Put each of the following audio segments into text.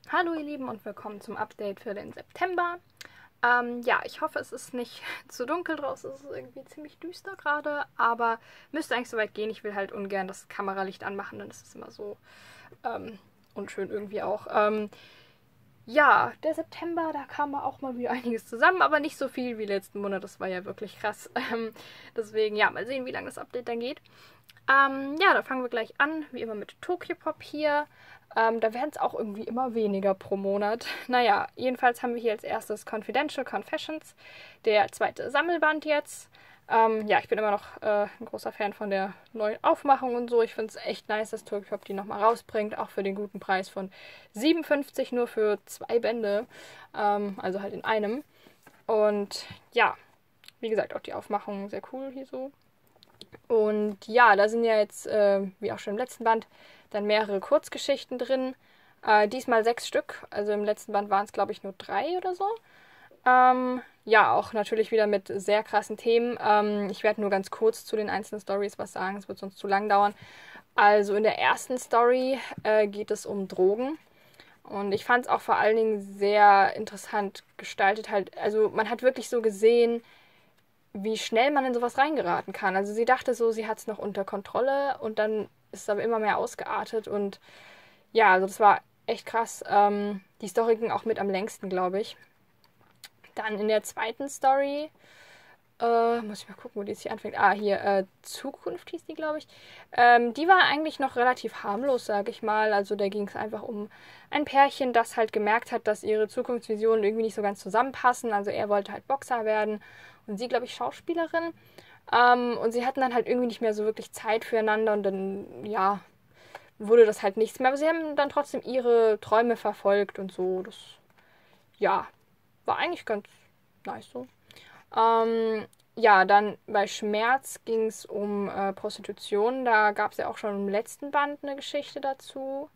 Hallo ihr Lieben und willkommen zum Update für den September. Ja, ich hoffe, es ist nicht zu dunkel draußen. Es ist irgendwie ziemlich düster gerade, aber müsste eigentlich soweit gehen. Ich will halt ungern das Kameralicht anmachen, dann ist es immer so unschön irgendwie auch. Ja, der September, da kam auch mal wieder einiges zusammen, aber nicht so viel wie letzten Monat. Das war ja wirklich krass. Deswegen, ja, mal sehen, wie lange das Update dann geht. Ja, da fangen wir gleich an, wie immer mit Tokyopop hier. Da werden es auch irgendwie immer weniger pro Monat. Naja, jedenfalls haben wir hier als erstes Confidential Confessions, der zweite Sammelband jetzt. Ja, ich bin immer noch ein großer Fan von der neuen Aufmachung und so. Ich finde es echt nice, dass Tokyopop die nochmal rausbringt, auch für den guten Preis von 57 nur für 2 Bände. Also halt in einem. Und ja, wie gesagt, auch die Aufmachung sehr cool hier so. Und ja, da sind ja jetzt, wie auch schon im letzten Band, dann mehrere Kurzgeschichten drin. Diesmal 6 Stück. Also im letzten Band waren es, glaube ich, nur 3 oder so. Ja, auch natürlich wieder mit sehr krassen Themen. Ich werde nur ganz kurz zu den einzelnen Stories was sagen, es wird sonst zu lang dauern. Also in der ersten Story geht es um Drogen. Und ich fand es auch vor allen Dingen sehr interessant gestaltet. Halt, also man hat wirklich so gesehen, wie schnell man in sowas reingeraten kann. Also sie dachte so, sie hat es noch unter Kontrolle und dann ist es aber immer mehr ausgeartet und ja, also das war echt krass. Die Story ging auch mit am längsten, glaube ich. Dann in der zweiten Story, muss ich mal gucken, wo die jetzt hier anfängt. Ah, hier, Zukunft hieß die, glaube ich. Die war eigentlich noch relativ harmlos, sage ich mal. Also da ging es einfach um ein Pärchen, das halt gemerkt hat, dass ihre Zukunftsvisionen irgendwie nicht so ganz zusammenpassen. Also er wollte halt Boxer werden und sie, glaube ich, Schauspielerin. Und sie hatten dann halt irgendwie nicht mehr so wirklich Zeit füreinander und dann, ja, wurde das halt nichts mehr. Aber sie haben dann trotzdem ihre Träume verfolgt und so. Das, ja, war eigentlich ganz nice so. Ja, dann bei Schmerz ging es um Prostitution. Da gab es ja auch schon im letzten Band eine Geschichte dazu.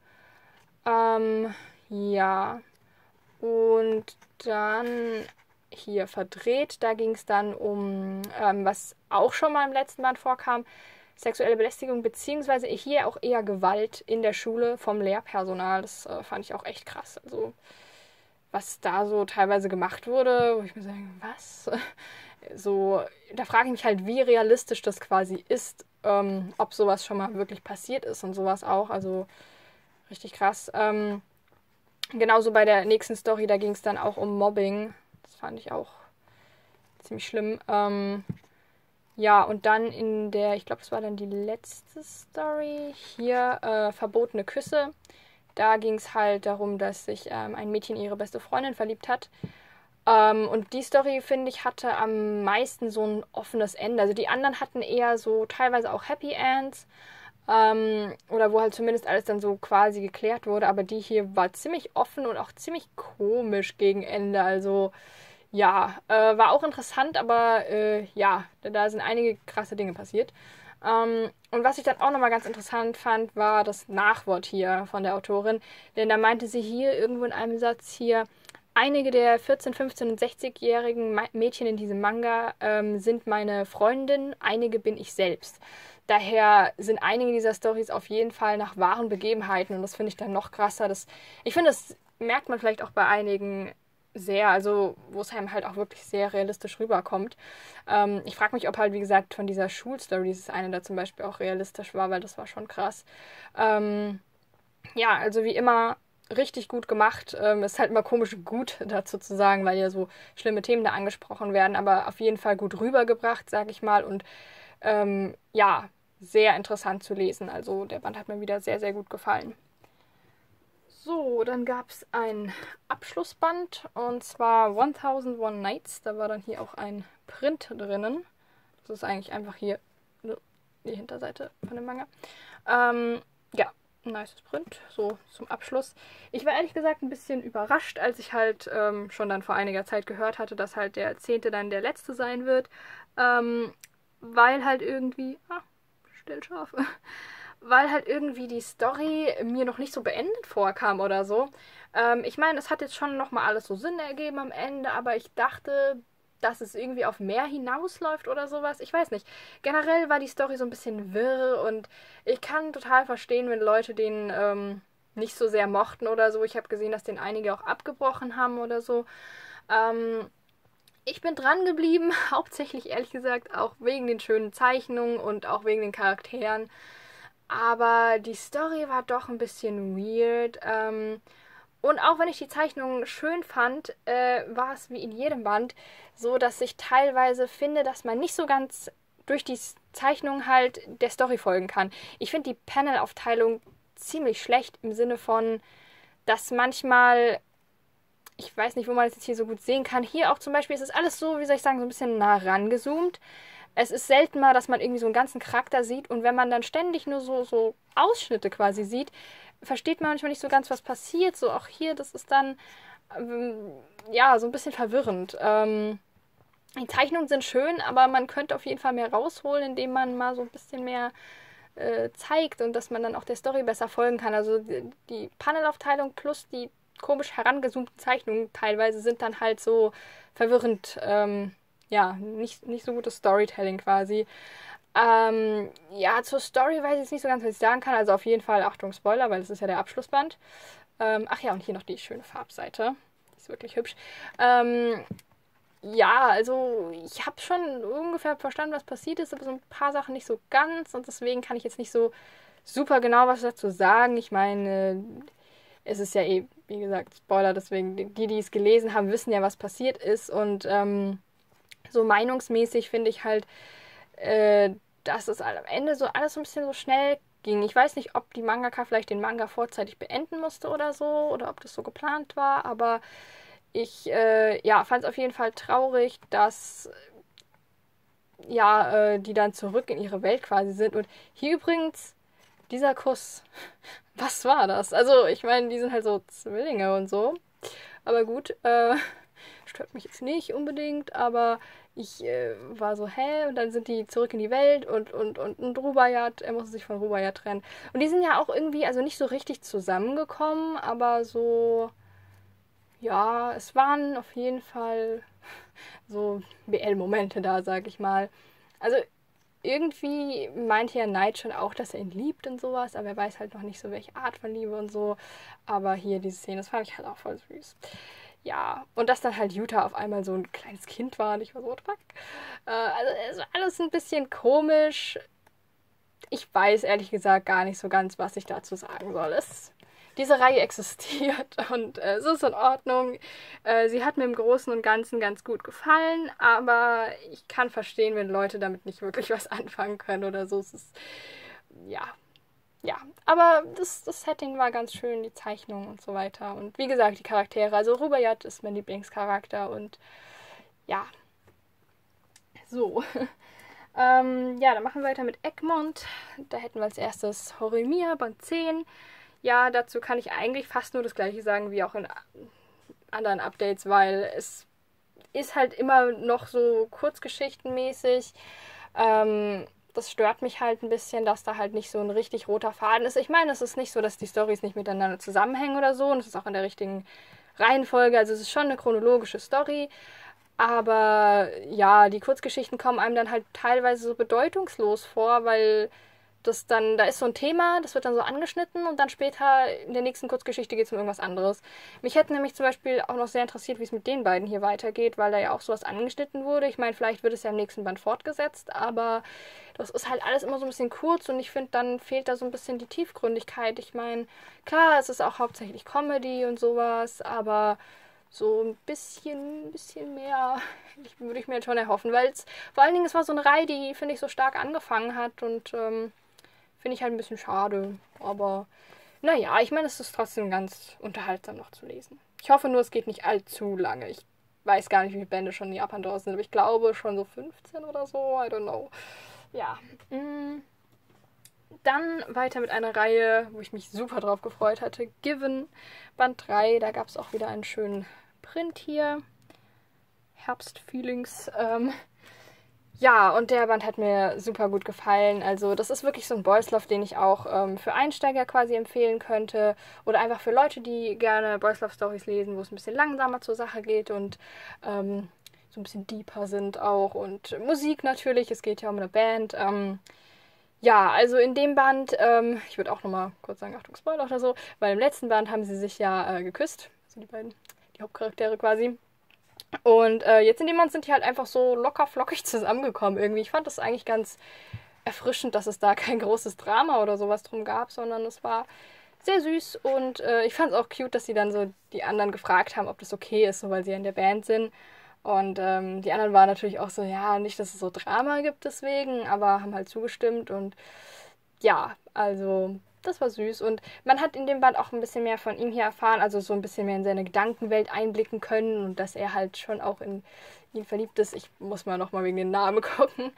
Ja, und dann hier verdreht. Da ging es dann um, was auch schon mal im letzten Band vorkam, sexuelle Belästigung, beziehungsweise hier auch eher Gewalt in der Schule vom Lehrpersonal. Das fand ich auch echt krass. Also, was da so teilweise gemacht wurde, wo ich mir sage, was? So, da frage ich mich halt, wie realistisch das quasi ist, ob sowas schon mal wirklich passiert ist und sowas auch. Also, richtig krass. Genauso bei der nächsten Story, da ging es dann auch um Mobbing. Das fand ich auch ziemlich schlimm. Ja, und dann in der, ich glaube, es war dann die letzte Story, hier verbotene Küsse. Da ging es halt darum, dass sich ein Mädchen in ihre beste Freundin verliebt hat. Und die Story, finde ich, hatte am meisten so ein offenes Ende. Also die anderen hatten eher so teilweise auch Happy Ends. Oder wo halt zumindest alles dann so quasi geklärt wurde. Aber die hier war ziemlich offen und auch ziemlich komisch gegen Ende. Also ja, war auch interessant, aber ja, da sind einige krasse Dinge passiert. Und was ich dann auch nochmal ganz interessant fand, war das Nachwort hier von der Autorin. Denn da meinte sie hier irgendwo in einem Satz hier, einige der 14, 15 und 60-jährigen Mädchen in diesem Manga sind meine Freundin, einige bin ich selbst. Daher sind einige dieser Storys auf jeden Fall nach wahren Begebenheiten und das finde ich dann noch krasser. Ich finde, das merkt man vielleicht auch bei einigen sehr, also wo es einem halt auch wirklich sehr realistisch rüberkommt. Ich frage mich, ob halt, wie gesagt, von dieser Schulstory dieses eine da zum Beispiel auch realistisch war, weil das war schon krass. Ja, also wie immer richtig gut gemacht. Ist halt immer komisch gut dazu zu sagen, weil ja so schlimme Themen da angesprochen werden, aber auf jeden Fall gut rübergebracht, sag ich mal. Und ja, sehr interessant zu lesen. Also der Band hat mir wieder sehr, sehr gut gefallen. So, dann gab es ein Abschlussband und zwar 1001 Nights. Da war dann hier auch ein Print drinnen. Das ist eigentlich einfach hier die Hinterseite von dem Manga. Ja, ein nice Print, so zum Abschluss. Ich war ehrlich gesagt ein bisschen überrascht, als ich halt schon dann vor einiger Zeit gehört hatte, dass halt der 10. dann der letzte sein wird. Weil halt irgendwie... Stillscharf. Weil halt irgendwie die Story mir noch nicht so beendet vorkam oder so. Ich meine, es hat jetzt schon nochmal alles so Sinn ergeben am Ende, aber ich dachte, dass es irgendwie auf mehr hinausläuft oder sowas. Ich weiß nicht. Generell war die Story so ein bisschen wirr und ich kann total verstehen, wenn Leute den nicht so sehr mochten oder so. Ich habe gesehen, dass den einige auch abgebrochen haben oder so. Ich bin dran geblieben, hauptsächlich ehrlich gesagt auch wegen den schönen Zeichnungen und auch wegen den Charakteren. Aber die Story war doch ein bisschen weird. Und auch wenn ich die Zeichnungen schön fand, war es wie in jedem Band so, dass ich teilweise finde, dass man nicht so ganz durch die Zeichnungen halt der Story folgen kann. Ich finde die Panel-Aufteilung ziemlich schlecht im Sinne von, dass manchmal, ich weiß nicht, wo man das jetzt hier so gut sehen kann, hier auch zum Beispiel ist es alles so, wie soll ich sagen, so ein bisschen nah rangezoomt. Es ist selten mal, dass man irgendwie so einen ganzen Charakter sieht und wenn man dann ständig nur so Ausschnitte quasi sieht, versteht man manchmal nicht so ganz, was passiert. So auch hier, das ist dann ja so ein bisschen verwirrend. Die Zeichnungen sind schön, aber man könnte auf jeden Fall mehr rausholen, indem man mal so ein bisschen mehr zeigt und dass man dann auch der Story besser folgen kann. Also die Panelaufteilung plus die komisch herangezoomten Zeichnungen teilweise sind dann halt so verwirrend, ja, nicht so gutes Storytelling quasi. Ja, zur Story weiß ich jetzt nicht so ganz, was ich sagen kann. Also auf jeden Fall, Achtung, Spoiler, weil es ist ja der Abschlussband. Ach ja, und hier noch die schöne Farbseite. Die ist wirklich hübsch. Ja, also ich habe schon ungefähr verstanden, was passiert ist, aber so ein paar Sachen nicht so ganz. Und deswegen kann ich jetzt nicht so super genau was dazu sagen. Ich meine, es ist ja eh, wie gesagt, Spoiler, deswegen die es gelesen haben, wissen ja, was passiert ist. Und so meinungsmäßig finde ich halt, dass es am Ende so alles so ein bisschen so schnell ging. Ich weiß nicht, ob die Mangaka vielleicht den Manga vorzeitig beenden musste oder so, oder ob das so geplant war, aber ich ja, fand es auf jeden Fall traurig, dass ja, die dann zurück in ihre Welt quasi sind. Und hier übrigens, dieser Kuss, was war das? Also, ich meine, die sind halt so Zwillinge und so. Aber gut, stört mich jetzt nicht unbedingt, aber ich war so, hä? Und dann sind die zurück in die Welt und Rubaiyat, er musste sich von Rubaiyat trennen. Und die sind ja auch irgendwie, also nicht so richtig zusammengekommen, aber so, ja, es waren auf jeden Fall so BL-Momente da, sag ich mal. Also irgendwie meint ja Knight schon auch, dass er ihn liebt und sowas, aber er weiß halt noch nicht so, welche Art von Liebe und so. Aber hier diese Szene, das fand ich halt auch voll süß. Ja, und dass dann halt Yuta auf einmal so ein kleines Kind war und ich war so, what the fuck? Also es war alles ein bisschen komisch. Ich weiß ehrlich gesagt gar nicht so ganz, was ich dazu sagen soll. Diese Reihe existiert und es ist in Ordnung. Sie hat mir im Großen und Ganzen ganz gut gefallen, aber ich kann verstehen, wenn Leute damit nicht wirklich was anfangen können oder so. Es ist, ja, ja, aber das Setting war ganz schön, die Zeichnung und so weiter. Und wie gesagt, die Charaktere. Also Rubaiyat ist mein Lieblingscharakter und ja, so. Ja, dann machen wir weiter mit Egmont. Da hätten wir als erstes Horimiya, Band 10. Ja, dazu kann ich eigentlich fast nur das gleiche sagen wie auch in anderen Updates, weil es ist halt immer noch so kurzgeschichtenmäßig. Das stört mich halt ein bisschen, dass da halt nicht so ein richtig roter Faden ist. Ich meine, es ist nicht so, dass die Storys nicht miteinander zusammenhängen oder so und es ist auch in der richtigen Reihenfolge. Also es ist schon eine chronologische Story. Aber ja, die Kurzgeschichten kommen einem dann halt teilweise so bedeutungslos vor, weil das dann, da ist so ein Thema, das wird dann so angeschnitten und dann später in der nächsten Kurzgeschichte geht es um irgendwas anderes. Mich hätte nämlich zum Beispiel auch noch sehr interessiert, wie es mit den beiden hier weitergeht, weil da ja auch sowas angeschnitten wurde. Ich meine, vielleicht wird es ja im nächsten Band fortgesetzt, aber das ist halt alles immer so ein bisschen kurz und ich finde, dann fehlt da so ein bisschen die Tiefgründigkeit. Ich meine, klar, es ist auch hauptsächlich Comedy und sowas, aber so ein bisschen mehr würde ich mir jetzt schon erhoffen, weil es vor allen Dingen, es war so eine Reihe, die, finde ich, so stark angefangen hat und finde ich halt ein bisschen schade. Aber naja, ich meine, es ist trotzdem ganz unterhaltsam noch zu lesen. Ich hoffe nur, es geht nicht allzu lange. Ich weiß gar nicht, wie viele Bände schon in Japan draußen sind, aber ich glaube schon so 15 oder so. I don't know. Ja. Dann weiter mit einer Reihe, wo ich mich super drauf gefreut hatte. Given, Band 3. Da gab es auch wieder einen schönen Print hier. Herbstfeelings. Ja, und der Band hat mir super gut gefallen. Also das ist wirklich so ein Boys Love, den ich auch für Einsteiger quasi empfehlen könnte. Oder einfach für Leute, die gerne Boys Love Stories lesen, wo es ein bisschen langsamer zur Sache geht und so ein bisschen deeper sind auch. Und Musik natürlich, es geht ja um eine Band. Ja, also in dem Band, ich würde auch nochmal kurz sagen, Achtung, Spoiler oder so, weil im letzten Band haben sie sich ja geküsst, also die beiden, die Hauptcharaktere quasi. Und jetzt in dem Band sind die halt einfach so locker flockig zusammengekommen irgendwie. Ich fand das eigentlich ganz erfrischend, dass es da kein großes Drama oder sowas drum gab, sondern es war sehr süß und ich fand es auch cute, dass sie dann so die anderen gefragt haben, ob das okay ist, so weil sie ja in der Band sind. Und die anderen waren natürlich auch so, ja, nicht, dass es so Drama gibt deswegen, aber haben halt zugestimmt und ja, also das war süß und man hat in dem Band auch ein bisschen mehr von ihm hier erfahren, also so ein bisschen mehr in seine Gedankenwelt einblicken können und dass er halt schon auch in ihn verliebt ist. Ich muss mal nochmal wegen den Namen gucken.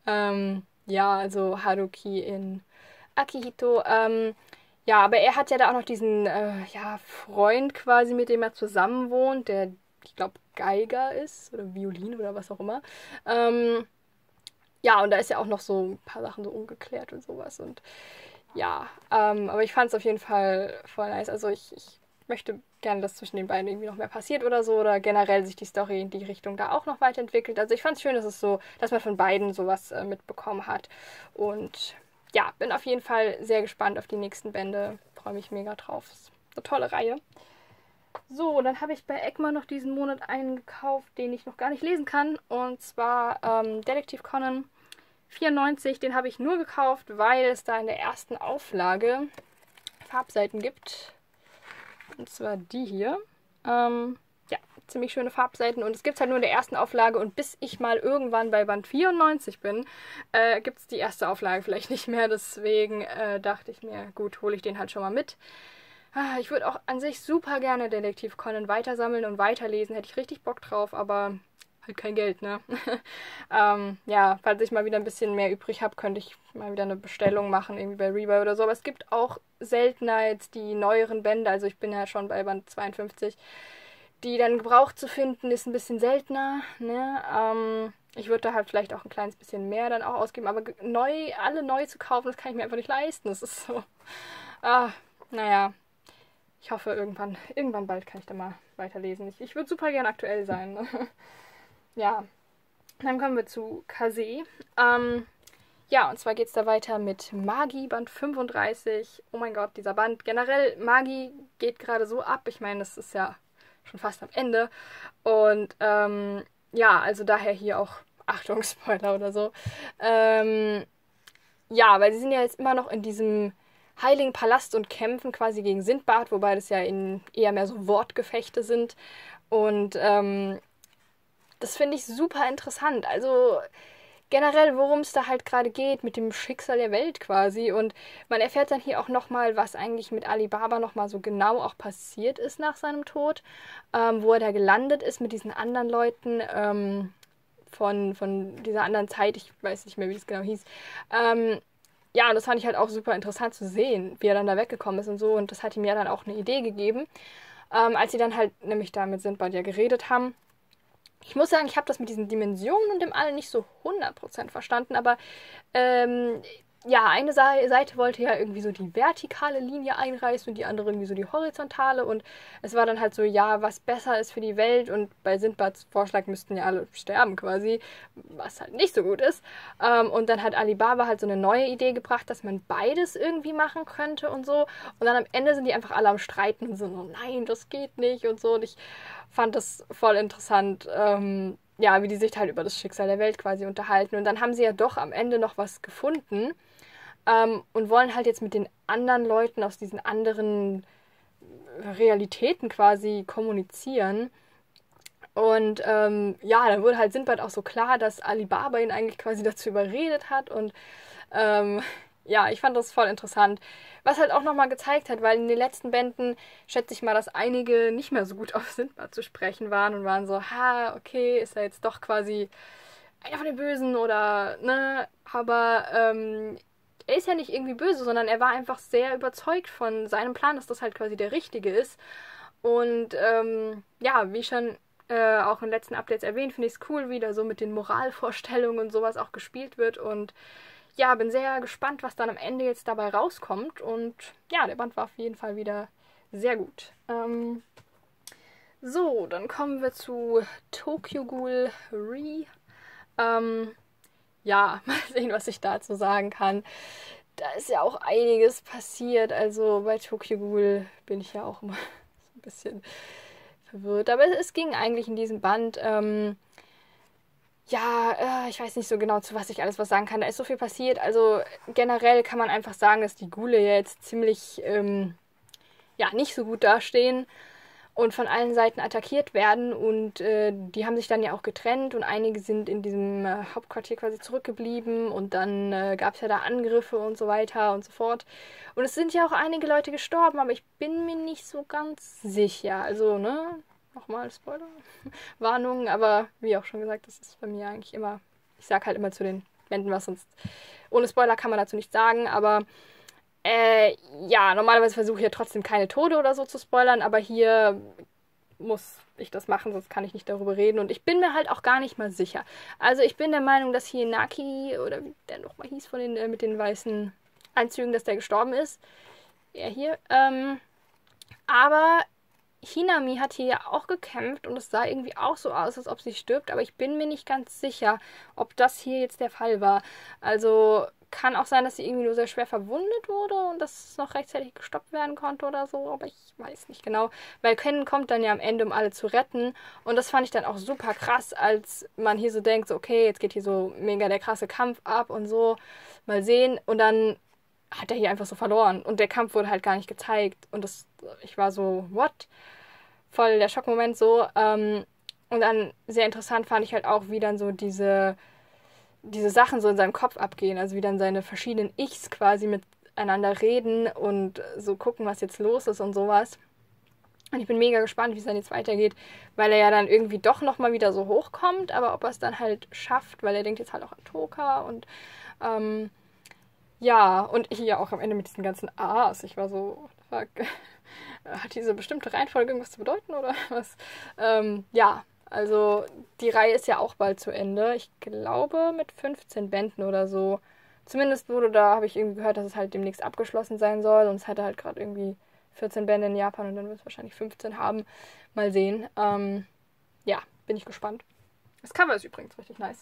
Ja, also Haruki in Akihito. Ja, aber er hat ja da auch noch diesen ja, Freund quasi, mit dem er zusammen wohnt, der, ich glaube, Geiger ist oder Violin oder was auch immer. Ja, und da ist ja auch noch so ein paar Sachen so ungeklärt und sowas. Und ja, aber ich fand es auf jeden Fall voll nice. Also ich möchte gerne, dass zwischen den beiden irgendwie noch mehr passiert oder so. Oder generell sich die Story in die Richtung da auch noch weiterentwickelt. Also ich fand es schön, dass es so, dass man von beiden sowas mitbekommen hat. Und ja, bin auf jeden Fall sehr gespannt auf die nächsten Bände. Freue mich mega drauf. Ist eine tolle Reihe. So, dann habe ich bei Egmont noch diesen Monat einen gekauft, den ich noch gar nicht lesen kann. Und zwar Detektiv Conan 94. Den habe ich nur gekauft, weil es da in der ersten Auflage Farbseiten gibt. Und zwar die hier. Ja, ziemlich schöne Farbseiten. Und es gibt es halt nur in der ersten Auflage. Und bis ich mal irgendwann bei Band 94 bin, gibt es die erste Auflage vielleicht nicht mehr. Deswegen dachte ich mir, gut, hole ich den halt schon mal mit. Ich würde auch an sich super gerne Detektiv Conan weitersammeln und weiterlesen. Hätte ich richtig Bock drauf, aber halt kein Geld, ne? Ja, falls ich mal wieder ein bisschen mehr übrig habe, könnte ich mal wieder eine Bestellung machen, irgendwie bei Rebuy oder so. Aber es gibt auch seltener jetzt die neueren Bände. Also ich bin ja schon bei Band 52. Die dann gebraucht zu finden, ist ein bisschen seltener, ne? Ich würde da halt vielleicht auch ein kleines bisschen mehr dann auch ausgeben. Aber alle neu zu kaufen, das kann ich mir einfach nicht leisten. Das ist so. Ah, naja. Ich hoffe, irgendwann bald kann ich da mal weiterlesen. Ich würde super gern aktuell sein. Ne? Ja, dann kommen wir zu Kase. Ja, und zwar geht es da weiter mit Magi, Band 35. Oh mein Gott, dieser Band. Generell, Magi geht gerade so ab. Ich meine, das ist ja schon fast am Ende. Und ja, also daher hier auch Achtung, Spoiler oder so. Ja, weil sie sind ja jetzt immer noch in diesem Heiligen Palast und kämpfen quasi gegen Sindbad, wobei das ja eher mehr so Wortgefechte sind. Und das finde ich super interessant. Also generell, worum es da halt gerade geht, mit dem Schicksal der Welt quasi. Und man erfährt dann hier auch nochmal, was eigentlich mit Alibaba nochmal so genau auch passiert ist nach seinem Tod. Wo er da gelandet ist mit diesen anderen Leuten von dieser anderen Zeit. Ich weiß nicht mehr, wie es genau hieß. Ja, und das fand ich halt auch super interessant zu sehen, wie er dann da weggekommen ist und so. Und das hat ihm ja dann auch eine Idee gegeben, als sie dann halt nämlich da mit Sindbad ja geredet haben. Ich muss sagen, ich habe das mit diesen Dimensionen und dem allen nicht so 100% verstanden, aber ja, eine Seite wollte ja irgendwie so die vertikale Linie einreißen und die andere irgendwie so die horizontale und es war dann halt so, ja, was besser ist für die Welt und bei Sindbads Vorschlag müssten ja alle sterben quasi, was halt nicht so gut ist. Und dann hat Alibaba halt so eine neue Idee gebracht, dass man beides irgendwie machen könnte und so und dann am Ende sind die einfach alle am Streiten und so, oh nein, das geht nicht und so und ich fand das voll interessant, ja, wie die sich halt über das Schicksal der Welt quasi unterhalten. Und dann haben sie ja doch am Ende noch was gefunden und wollen halt jetzt mit den anderen Leuten aus diesen anderen Realitäten quasi kommunizieren. Und ja, dann wurde halt Sindbad auch so klar, dass Alibaba ihn eigentlich quasi dazu überredet hat. Und ja, ich fand das voll interessant. Was halt auch nochmal gezeigt hat, weil in den letzten Bänden schätze ich mal, dass einige nicht mehr so gut auf Sindbad zu sprechen waren und waren so, ha, okay, ist er jetzt doch quasi einer von den Bösen oder, ne? Aber er ist ja nicht irgendwie böse, sondern er war einfach sehr überzeugt von seinem Plan, dass das halt quasi der richtige ist. Und ja, wie schon auch in den letzten Updates erwähnt, finde ich es cool, wie da so mit den Moralvorstellungen und sowas auch gespielt wird. Und ja, bin sehr gespannt, was dann am Ende jetzt dabei rauskommt. Und ja, der Band war auf jeden Fall wieder sehr gut. So, dann kommen wir zu Tokyo Ghoul Re. ja, mal sehen, was ich dazu sagen kann. Da ist ja auch einiges passiert. Also bei Tokyo Ghoul bin ich ja auch immer so ein bisschen verwirrt. Aber es ging eigentlich in diesem Band. Ja, ich weiß nicht so genau, zu was ich alles was sagen kann. Da ist so viel passiert. Also generell kann man einfach sagen, dass die Ghule jetzt ziemlich, ja, nicht so gut dastehen und von allen Seiten attackiert werden. Und die haben sich dann ja auch getrennt und einige sind in diesem Hauptquartier quasi zurückgeblieben. Und dann gab es ja da Angriffe und so weiter und so fort. Und es sind ja auch einige Leute gestorben, aber ich bin mir nicht so ganz sicher. Also, ne? Nochmal Spoiler. Warnung, aber wie auch schon gesagt, das ist bei mir eigentlich immer. Ich sag halt immer zu den Bänden was, sonst. Ohne Spoiler kann man dazu nichts sagen, aber ja, normalerweise versuche ich ja trotzdem keine Tode oder so zu spoilern, aber hier muss ich das machen, sonst kann ich nicht darüber reden. Und ich bin mir halt auch gar nicht mal sicher. Also ich bin der Meinung, dass hier Naki, oder wie der nochmal hieß von den mit den weißen Anzügen, dass der gestorben ist. Er hier. Aber Hinami hat hier ja auch gekämpft und es sah irgendwie auch so aus, als ob sie stirbt, aber ich bin mir nicht ganz sicher, ob das hier jetzt der Fall war. Also kann auch sein, dass sie irgendwie nur sehr schwer verwundet wurde und dass es noch rechtzeitig gestoppt werden konnte oder so, aber ich weiß nicht genau. Weil Ken kommt dann ja am Ende, um alle zu retten und das fand ich dann auch super krass, als man hier so denkt, so okay, jetzt geht hier so mega der krasse Kampf ab und so, mal sehen und dann hat er hier einfach so verloren und der Kampf wurde halt gar nicht gezeigt und ich war so, what? Voll der Schockmoment so. Und dann sehr interessant fand ich halt auch, wie dann so diese Sachen so in seinem Kopf abgehen. Also wie dann seine verschiedenen Ichs quasi miteinander reden und so gucken, was jetzt los ist und sowas. Und ich bin mega gespannt, wie es dann jetzt weitergeht, weil er ja dann irgendwie doch nochmal wieder so hochkommt, aber ob er es dann halt schafft, weil er denkt jetzt halt auch an Toka und ja, und hier auch am Ende mit diesen ganzen A's. Ich war so, fuck. Hat diese bestimmte Reihenfolge irgendwas zu bedeuten oder was? Ja, also die Reihe ist ja auch bald zu Ende. Ich glaube mit 15 Bänden oder so. Zumindest habe ich irgendwie gehört, dass es halt demnächst abgeschlossen sein soll. Und es hatte halt gerade irgendwie 14 Bände in Japan und dann wird es wahrscheinlich 15 haben. Mal sehen. Ja, bin ich gespannt. Das Cover ist übrigens richtig nice.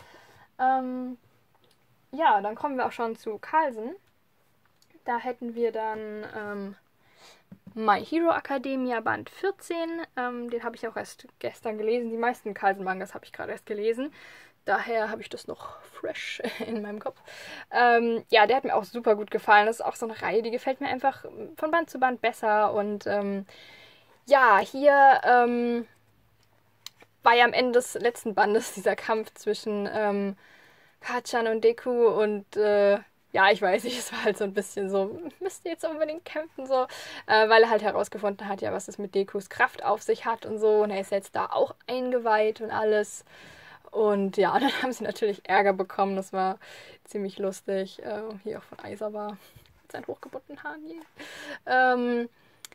Ja, dann kommen wir auch schon zu Carlsen. Da hätten wir dann My Hero Academia Band 14. Den habe ich auch erst gestern gelesen. Die meisten Carlsen-Mangas habe ich gerade erst gelesen. Daher habe ich das noch fresh in meinem Kopf. Ja, der hat mir auch super gut gefallen. Das ist auch so eine Reihe, die gefällt mir einfach von Band zu Band besser. Und ja, hier war ja am Ende des letzten Bandes dieser Kampf zwischen Kachan und Deku und ja, ich weiß nicht, es war halt so ein bisschen so, müsst ihr jetzt unbedingt kämpfen, so, weil er halt herausgefunden hat, ja, was es mit Dekus Kraft auf sich hat und so. Und er ist jetzt da auch eingeweiht und alles. Und ja, dann haben sie natürlich Ärger bekommen. Das war ziemlich lustig. Hier auch von Aizawa mit seinen hochgebundenen Haaren hier.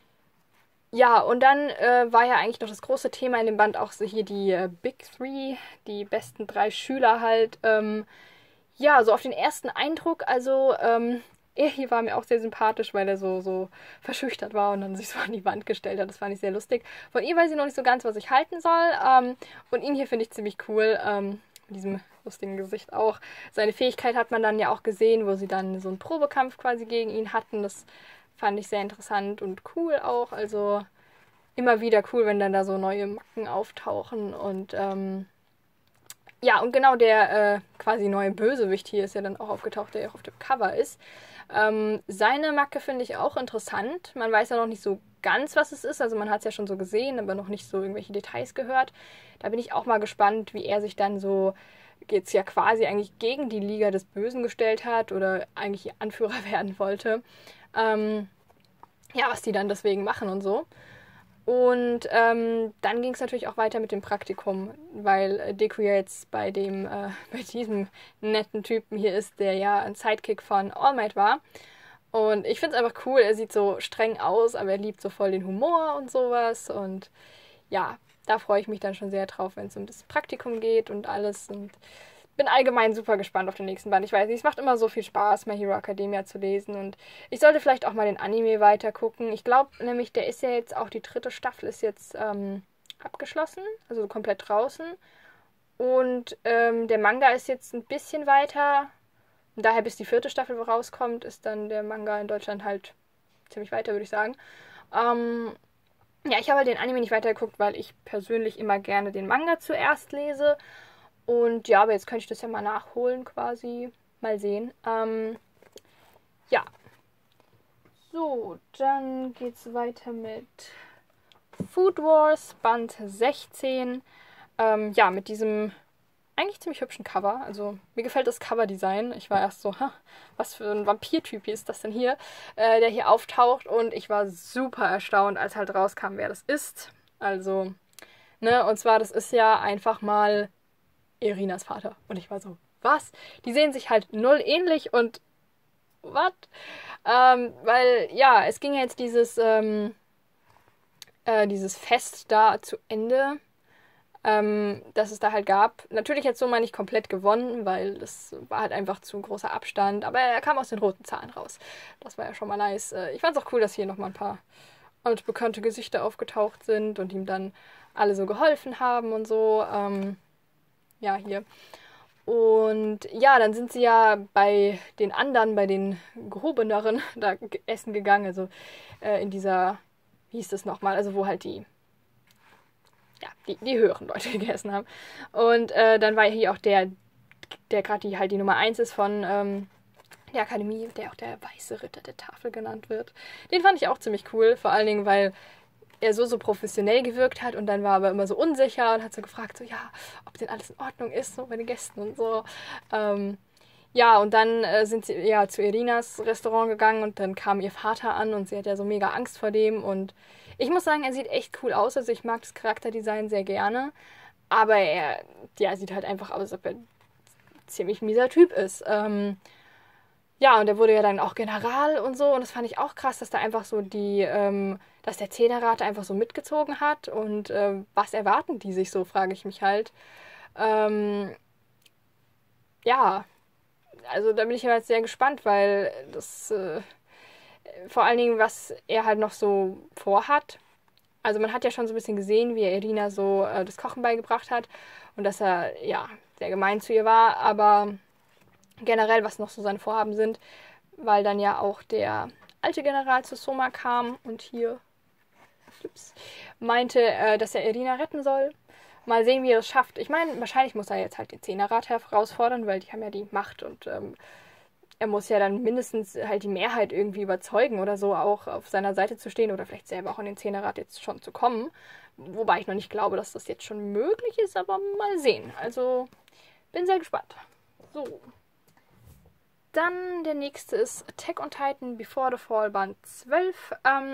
Ja, und dann war ja eigentlich noch das große Thema in dem Band auch so hier die Big Three, die besten 3 Schüler halt. Ja, so auf den ersten Eindruck, also er hier war mir auch sehr sympathisch, weil er so verschüchtert war und dann sich so an die Wand gestellt hat. Das fand ich sehr lustig. Von ihr weiß ich noch nicht so ganz, was ich halten soll. Und ihn hier finde ich ziemlich cool. Mit diesem lustigen Gesicht auch. Seine Fähigkeit hat man dann ja auch gesehen, wo sie dann so einen Probekampf quasi gegen ihn hatten. Das fand ich sehr interessant und cool auch. Also immer wieder cool, wenn dann da so neue Macken auftauchen und ja, und genau der quasi neue Bösewicht hier ist ja dann auch aufgetaucht, der ja auch auf dem Cover ist. Seine Macke finde ich auch interessant. Man weiß ja noch nicht so ganz, was es ist. Also man hat es ja schon so gesehen, aber noch nicht so irgendwelche Details gehört. Da bin ich auch mal gespannt, wie er sich dann so jetzt ja quasi eigentlich gegen die Liga des Bösen gestellt hat oder eigentlich ihr Anführer werden wollte. Ja, was die dann deswegen machen und so. Und dann ging es natürlich auch weiter mit dem Praktikum, weil Deku ja jetzt bei diesem netten Typen hier ist, der ja ein Sidekick von All Might war. Und ich finde es einfach cool, er sieht so streng aus, aber er liebt so voll den Humor und sowas. Und ja, da freue ich mich dann schon sehr drauf, wenn es um das Praktikum geht und alles. Und bin allgemein super gespannt auf den nächsten Band. Ich weiß nicht, es macht immer so viel Spaß, My Hero Academia zu lesen und ich sollte vielleicht auch mal den Anime weiter gucken. Ich glaube nämlich, der ist ja jetzt auch, die 3. Staffel ist jetzt abgeschlossen, also komplett draußen Und der Manga ist jetzt ein bisschen weiter. Und daher, bis die 4. Staffel rauskommt, ist dann der Manga in Deutschland halt ziemlich weiter, würde ich sagen. Ja, ich habe halt den Anime nicht weitergeguckt, weil ich persönlich immer gerne den Manga zuerst lese. Und ja, aber jetzt könnte ich das ja mal nachholen quasi. Mal sehen. Ja. So, dann geht's weiter mit Food Wars Band 16. Ja, mit diesem eigentlich ziemlich hübschen Cover. Also mir gefällt das Coverdesign. Ich war erst so, was für ein Vampir-Typ ist das denn hier, der hier auftaucht. Und ich war super erstaunt, als halt rauskam, wer das ist. Also, ne, und zwar, das ist ja einfach mal Irinas Vater. Und ich war so, was? Die sehen sich halt null ähnlich und was? Weil, ja, es ging ja jetzt dieses Fest da zu Ende, dass es da halt gab. Natürlich jetzt so mal nicht komplett gewonnen, weil das war halt einfach zu großer Abstand. Aber er kam aus den roten Zahlen raus. Das war ja schon mal nice. Ich fand es auch cool, dass hier nochmal ein paar altbekannte Gesichter aufgetaucht sind und ihm dann alle so geholfen haben und so. Ja, hier. Und ja, dann sind sie ja bei den anderen, bei den gehobeneren, da essen gegangen. Also in dieser, wie hieß das nochmal, also wo halt die höheren Leute gegessen haben. Und dann war hier auch der gerade halt die Nummer 1 ist von der Akademie, der auch der weiße Ritter der Tafel genannt wird. Den fand ich auch ziemlich cool, vor allen Dingen, weil er so professionell gewirkt hat und dann war er aber immer so unsicher und hat so gefragt, so ja, ob denn alles in Ordnung ist, so bei den Gästen und so. Ja, und dann sind sie ja zu Irinas Restaurant gegangen und dann kam ihr Vater an und sie hat ja so mega Angst vor dem und ich muss sagen, er sieht echt cool aus, also ich mag das Charakterdesign sehr gerne, aber er sieht halt einfach aus, als ob er ein ziemlich mieser Typ ist. Ja, und er wurde ja dann auch General und so und das fand ich auch krass, dass da einfach so dass der Zehnerrat einfach so mitgezogen hat und was erwarten die sich so, frage ich mich halt. Ja, also da bin ich jetzt sehr gespannt, weil das vor allen Dingen, was er halt noch so vorhat. Also man hat ja schon so ein bisschen gesehen, wie er Irina so das Kochen beigebracht hat und dass er ja sehr gemein zu ihr war, aber generell, was noch so seine Vorhaben sind, weil dann ja auch der alte General zu Soma kam und hier meinte, dass er Irina retten soll. Mal sehen, wie er es schafft. Ich meine, wahrscheinlich muss er jetzt halt den Zehnerrat herausfordern, weil die haben ja die Macht und er muss ja dann mindestens halt die Mehrheit irgendwie überzeugen oder so auch auf seiner Seite zu stehen oder vielleicht selber auch in den Zehnerrat jetzt schon zu kommen. Wobei ich noch nicht glaube, dass das jetzt schon möglich ist, aber mal sehen. Also bin sehr gespannt. So. Dann der nächste ist Attack on Titan Before the Fall Band 12.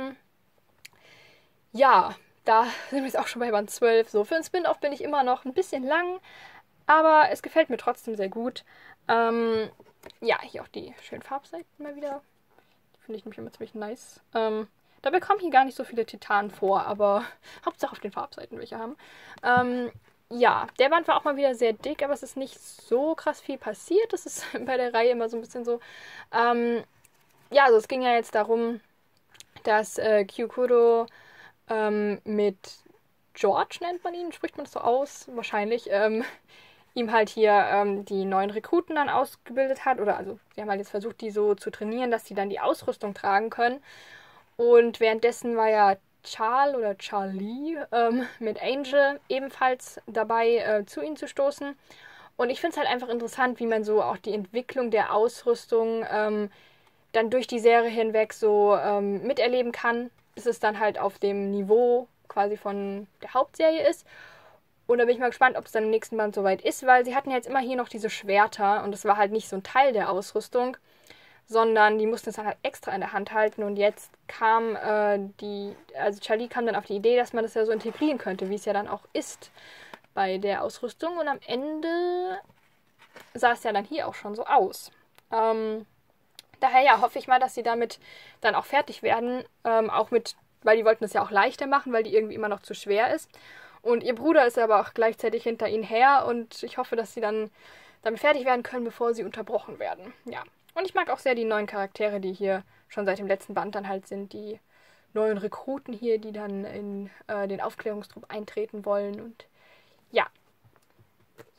Ja, da sind wir jetzt auch schon bei Band 12. So, für ein Spin-Off bin ich immer noch ein bisschen lang, aber es gefällt mir trotzdem sehr gut. Ja, hier auch die schönen Farbseiten mal wieder. Die finde ich nämlich immer ziemlich nice. Dabei kommen hier gar nicht so viele Titanen vor, aber Hauptsache auf den Farbseiten welche haben. Ja, der Band war auch mal wieder sehr dick, aber es ist nicht so krass viel passiert. Das ist bei der Reihe immer so ein bisschen so. Ja, also es ging ja jetzt darum, dass Kyukuro mit George, nennt man ihn, spricht man das so aus, wahrscheinlich, ihm halt hier die neuen Rekruten dann ausgebildet hat. Oder also, sie haben halt jetzt versucht, die so zu trainieren, dass sie dann die Ausrüstung tragen können. Und währenddessen war ja Charlie mit Angel ebenfalls dabei, zu ihnen zu stoßen. Und ich finde es halt einfach interessant, wie man so auch die Entwicklung der Ausrüstung dann durch die Serie hinweg so miterleben kann, bis es dann halt auf dem Niveau quasi von der Hauptserie ist. Und da bin ich mal gespannt, ob es dann im nächsten Band soweit ist, weil sie hatten jetzt immer hier noch diese Schwerter und das war halt nicht so ein Teil der Ausrüstung, sondern die mussten es dann halt extra in der Hand halten und jetzt kam also Charlie kam dann auf die Idee, dass man das ja so integrieren könnte, wie es ja dann auch ist bei der Ausrüstung und am Ende sah es ja dann hier auch schon so aus. Daher ja, hoffe ich mal, dass sie damit dann auch fertig werden, auch weil die wollten es ja auch leichter machen, weil die irgendwie immer noch zu schwer ist. Und ihr Bruder ist aber auch gleichzeitig hinter ihnen her und ich hoffe, dass sie dann damit fertig werden können, bevor sie unterbrochen werden. Ja. Und ich mag auch sehr die neuen Charaktere, die hier schon seit dem letzten Band dann halt sind, die neuen Rekruten hier, die dann in den Aufklärungstrupp eintreten wollen und ja.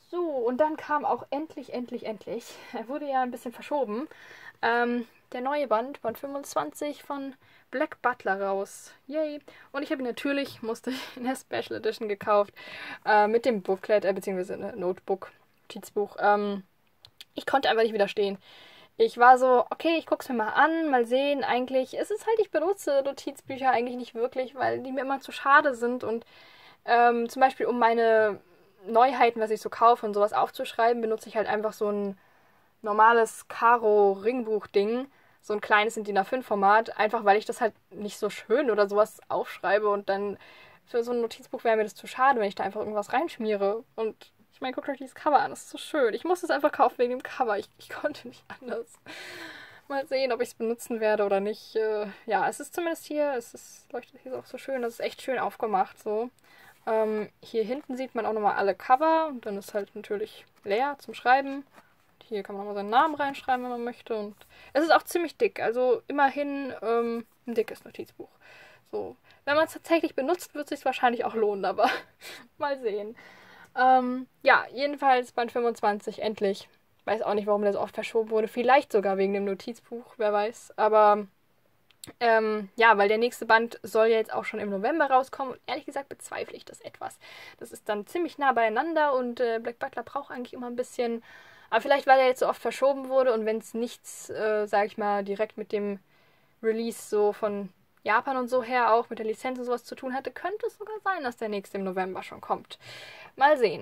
So, und dann kam auch endlich, er wurde ja ein bisschen verschoben, der neue Band 25 von Black Butler raus. Yay! Und ich habe ihn natürlich, musste ich in der Special Edition gekauft, mit dem Booklet, beziehungsweise Notebook, Notizbuch. Ich konnte einfach nicht widerstehen. Ich war so, okay, ich guck's mir mal an, mal sehen. Eigentlich, es ist halt, ich benutze Notizbücher eigentlich nicht wirklich, weil die mir immer zu schade sind und zum Beispiel um meine Neuheiten, was ich so kaufe und sowas aufzuschreiben, benutze ich halt einfach so ein normales Karo-Ringbuch-Ding, so ein kleines in DIN A5-Format, einfach weil ich das halt nicht so schön oder sowas aufschreibe und dann für so ein Notizbuch wäre mir das zu schade, wenn ich da einfach irgendwas reinschmiere. Und ich meine, guckt euch dieses Cover an, das ist so schön. Ich musste es einfach kaufen wegen dem Cover, ich konnte nicht anders. Mal sehen, ob ich es benutzen werde oder nicht. Ja, es ist zumindest hier, leuchtet hier auch so schön, das ist echt schön aufgemacht so. Hier hinten sieht man auch nochmal alle Cover und dann ist halt natürlich leer zum Schreiben. Hier kann man nochmal seinen Namen reinschreiben, wenn man möchte. Und es ist auch ziemlich dick, also immerhin ein dickes Notizbuch. So. Wenn man es tatsächlich benutzt, wird es sich wahrscheinlich auch lohnen, aber mal sehen. Ja, jedenfalls Band 25, endlich. Weiß auch nicht, warum das oft verschoben wurde. Vielleicht sogar wegen dem Notizbuch, wer weiß. Aber ja, weil der nächste Band soll ja jetzt auch schon im November rauskommen und ehrlich gesagt bezweifle ich das etwas. Das ist dann ziemlich nah beieinander und Black Butler braucht eigentlich immer ein bisschen, aber vielleicht weil er jetzt so oft verschoben wurde und wenn es nichts, sag ich mal, direkt mit dem Release so von Japan und so her auch mit der Lizenz und sowas zu tun hatte, könnte es sogar sein, dass der nächste im November schon kommt. Mal sehen.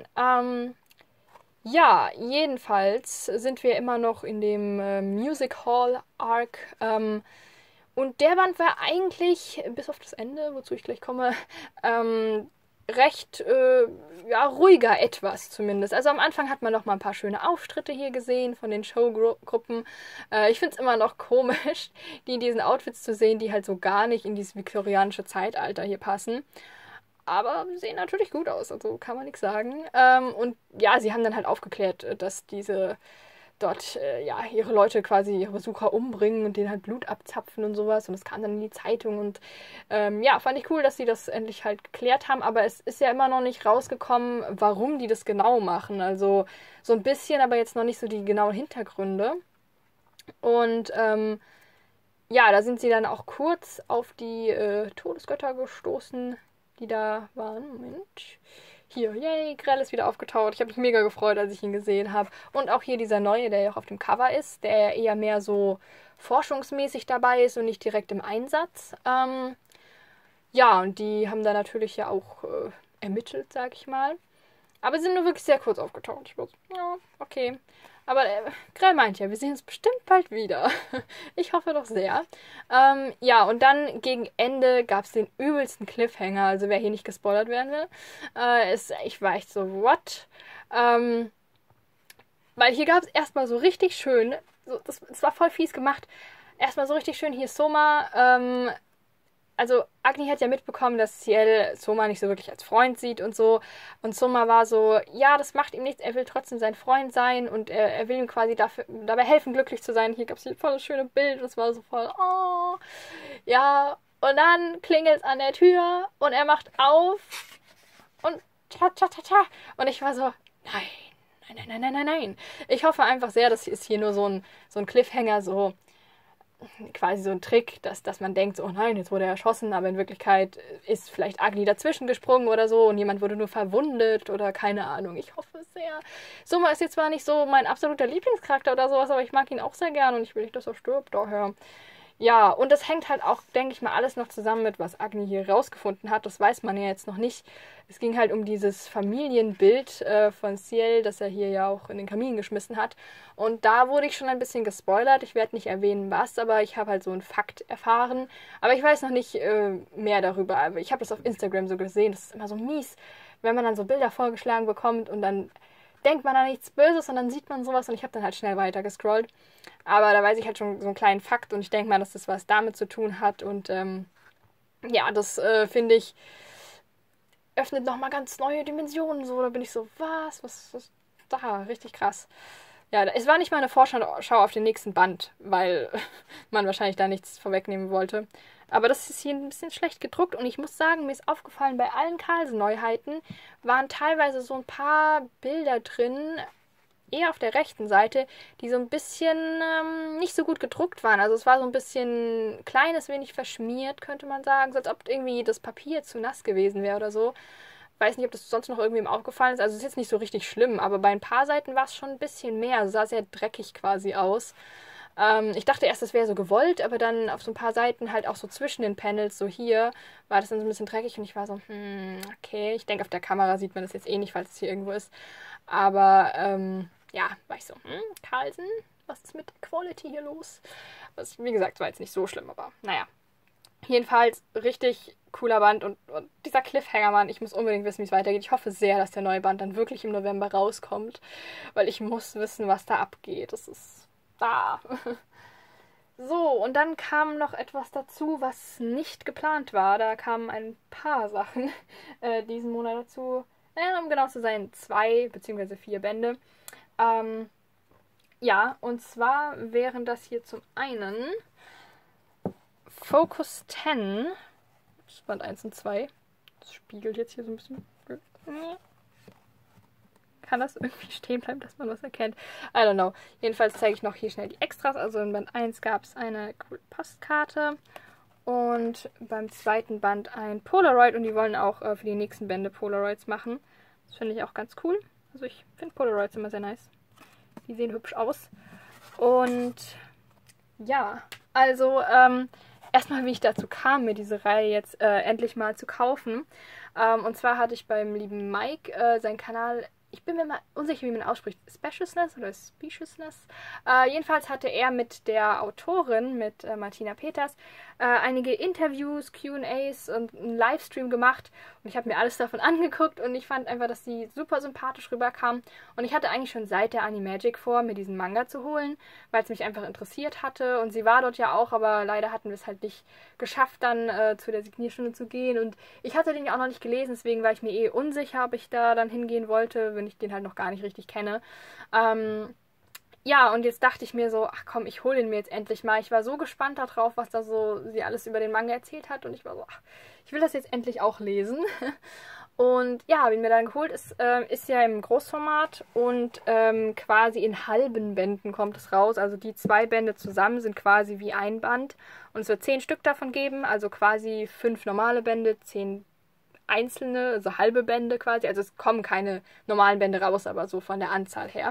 Ja, jedenfalls sind wir immer noch in dem Music Hall Arc. Und der Band war eigentlich, bis auf das Ende, wozu ich gleich komme, recht ja, ruhiger etwas zumindest. Also am Anfang hat man noch mal ein paar schöne Auftritte hier gesehen von den Showgruppen. Ich finde es immer noch komisch, die in diesen Outfits zu sehen, die halt so gar nicht in dieses viktorianische Zeitalter hier passen. Aber sie sehen natürlich gut aus, also kann man nichts sagen. Und ja, sie haben dann halt aufgeklärt, dass diese dort ja ihre Leute quasi, ihre Besucher umbringen und denen halt Blut abzapfen und sowas. Und es kam dann in die Zeitung und ja, fand ich cool, dass sie das endlich halt geklärt haben. Aber es ist ja immer noch nicht rausgekommen, warum die das genau machen. Also so ein bisschen, aber jetzt noch nicht so die genauen Hintergründe. Und ja, da sind sie dann auch kurz auf die Todesgötter gestoßen, die da waren. Moment. Hier, yay, Grell ist wieder aufgetaucht. Ich habe mich mega gefreut, als ich ihn gesehen habe. Und auch hier dieser neue, der ja auch auf dem Cover ist, der eher mehr so forschungsmäßig dabei ist und nicht direkt im Einsatz. Ja, und die haben da natürlich ja auch ermittelt, sag ich mal. Aber sie sind nur wirklich sehr kurz aufgetaucht. Ich war so, ja, okay. Aber Grell meint ja, wir sehen uns bestimmt bald wieder. Ich hoffe doch sehr. Ja, und dann gegen Ende gab es den übelsten Cliffhanger. Also wer hier nicht gespoilert werden will. Ich war echt so, what? Weil hier gab es erstmal so richtig schön, das war voll fies gemacht, erstmal so richtig schön hier Soma, also Agni hat ja mitbekommen, dass Ciel Soma nicht so wirklich als Freund sieht und so. Und Soma war so, ja, das macht ihm nichts, er will trotzdem sein Freund sein und er will ihm quasi dabei helfen, glücklich zu sein. Hier gab es voll das schöne Bild und es war so voll, oh, ja. Und dann klingelt es an der Tür und er macht auf und ta ta ta ta. Und ich war so, nein. Ich hoffe einfach sehr, dass es hier nur so ein Cliffhanger, so quasi so ein Trick, dass man denkt, so, oh nein, jetzt wurde er erschossen, aber in Wirklichkeit ist vielleicht Agni dazwischen gesprungen oder so und jemand wurde nur verwundet oder keine Ahnung. Ich hoffe es sehr. Soma ist jetzt zwar nicht so mein absoluter Lieblingscharakter oder sowas, aber ich mag ihn auch sehr gern und ich will nicht, dass er stirbt, daher. Ja, und das hängt halt auch, denke ich mal, alles noch zusammen mit, was Agni hier rausgefunden hat. Das weiß man ja jetzt noch nicht. Es ging halt um dieses Familienbild von Ciel, das er hier ja auch in den Kamin geschmissen hat. Und da wurde ich schon ein bisschen gespoilert. Ich werde nicht erwähnen, was, aber ich habe halt so einen Fakt erfahren. Aber ich weiß noch nicht mehr darüber. Aber ich habe das auf Instagram so gesehen. Das ist immer so mies, wenn man dann so Bilder vorgeschlagen bekommt und dann denkt man an nichts Böses und dann sieht man sowas und ich habe dann halt schnell weiter gescrollt. Aber da weiß ich halt schon so einen kleinen Fakt und ich denke mal, dass das was damit zu tun hat und ja, das finde ich öffnet nochmal ganz neue Dimensionen so. Da bin ich so, was da? Richtig krass. Ja, es war nicht mal eine Vorschau auf den nächsten Band, weil man wahrscheinlich da nichts vorwegnehmen wollte. Aber das ist hier ein bisschen schlecht gedruckt und ich muss sagen, mir ist aufgefallen, bei allen Carlsen-Neuheiten waren teilweise so ein paar Bilder drin, eher auf der rechten Seite, die so ein bisschen nicht so gut gedruckt waren. Also es war so ein bisschen kleines wenig verschmiert, könnte man sagen, so als ob irgendwie das Papier zu nass gewesen wäre oder so. Weiß nicht, ob das sonst noch irgendwem aufgefallen ist. Also es ist jetzt nicht so richtig schlimm, aber bei ein paar Seiten war es schon ein bisschen mehr. Also sah sehr dreckig quasi aus. Ich dachte erst, das wäre so gewollt, aber dann auf so ein paar Seiten halt auch so zwischen den Panels, so hier, war das dann so ein bisschen dreckig und ich war so, okay. Ich denke, auf der Kamera sieht man das jetzt eh nicht, falls es hier irgendwo ist. Aber ja, war ich so, Carlsen, was ist mit der Quality hier los? Was, wie gesagt, war jetzt nicht so schlimm, aber naja. Jedenfalls richtig cooler Band und dieser Cliffhanger, Mann, ich muss unbedingt wissen, wie es weitergeht. Ich hoffe sehr, dass der neue Band dann wirklich im November rauskommt, weil ich muss wissen, was da abgeht. Das ist da. So, und dann kam noch etwas dazu, was nicht geplant war. Da kamen ein paar Sachen diesen Monat dazu. Um genau zu sein, 2 bzw. 4 Bände. Ja, und zwar wären das hier zum einen Focus 10, das ist Band 1 und 2. Das spiegelt jetzt hier so ein bisschen. Kann das irgendwie stehen bleiben, dass man was erkennt? I don't know. Jedenfalls zeige ich noch hier schnell die Extras. Also in Band 1 gab es eine coole Postkarte und beim zweiten Band ein Polaroid und die wollen auch für die nächsten Bände Polaroids machen. Das finde ich auch ganz cool. Also ich finde Polaroids immer sehr nice. Die sehen hübsch aus. Und ja, also erstmal, wie ich dazu kam, mir diese Reihe jetzt endlich mal zu kaufen. Und zwar hatte ich beim lieben Mike seinen Kanal, ich bin mir mal unsicher, wie man ausspricht, Speciousness oder Speciousness. Jedenfalls hatte er mit der Autorin, mit Martina Peters, einige Interviews, Q&As und einen Livestream gemacht. Und ich habe mir alles davon angeguckt und ich fand einfach, dass sie super sympathisch rüberkam. Und ich hatte eigentlich schon seit der Animagic vor, mir diesen Manga zu holen, weil es mich einfach interessiert hatte. Und sie war dort ja auch, aber leider hatten wir es halt nicht geschafft, dann zu der Signierstunde zu gehen. Und ich hatte den ja auch noch nicht gelesen, deswegen war ich mir eh unsicher, ob ich da dann hingehen wollte, wenn ich den halt noch gar nicht richtig kenne. Ja, und jetzt dachte ich mir so, ach komm, ich hole ihn mir jetzt endlich mal. Ich war so gespannt darauf, was da so sie alles über den Manga erzählt hat. Und ich war so, ach, ich will das jetzt endlich auch lesen. Und ja, habe ihn mir dann geholt. Es ist ja im Großformat und quasi in halben Bänden kommt es raus. Also die 2 Bände zusammen sind quasi wie ein Band. Und es wird 10 Stück davon geben. Also quasi 5 normale Bände, 10 einzelne, also halbe Bände quasi. Also es kommen keine normalen Bände raus, aber so von der Anzahl her.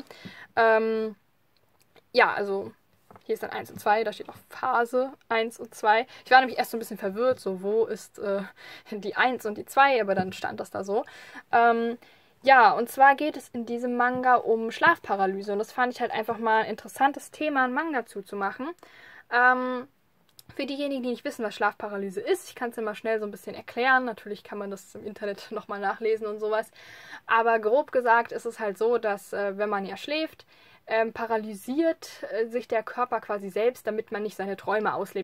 Ja, also hier ist dann 1 und 2, da steht auch Phase 1 und 2. Ich war nämlich erst so ein bisschen verwirrt, so wo ist die 1 und die 2, aber dann stand das da so. Ja, und zwar geht es in diesem Manga um Schlafparalyse und das fand ich halt einfach mal ein interessantes Thema, ein Manga zuzumachen. Für diejenigen, die nicht wissen, was Schlafparalyse ist, ich kann es ja mal schnell so ein bisschen erklären. Natürlich kann man das im Internet nochmal nachlesen und sowas. Aber grob gesagt ist es halt so, dass wenn man ja schläft, paralysiert sich der Körper quasi selbst, damit man nicht seine Träume auslebt.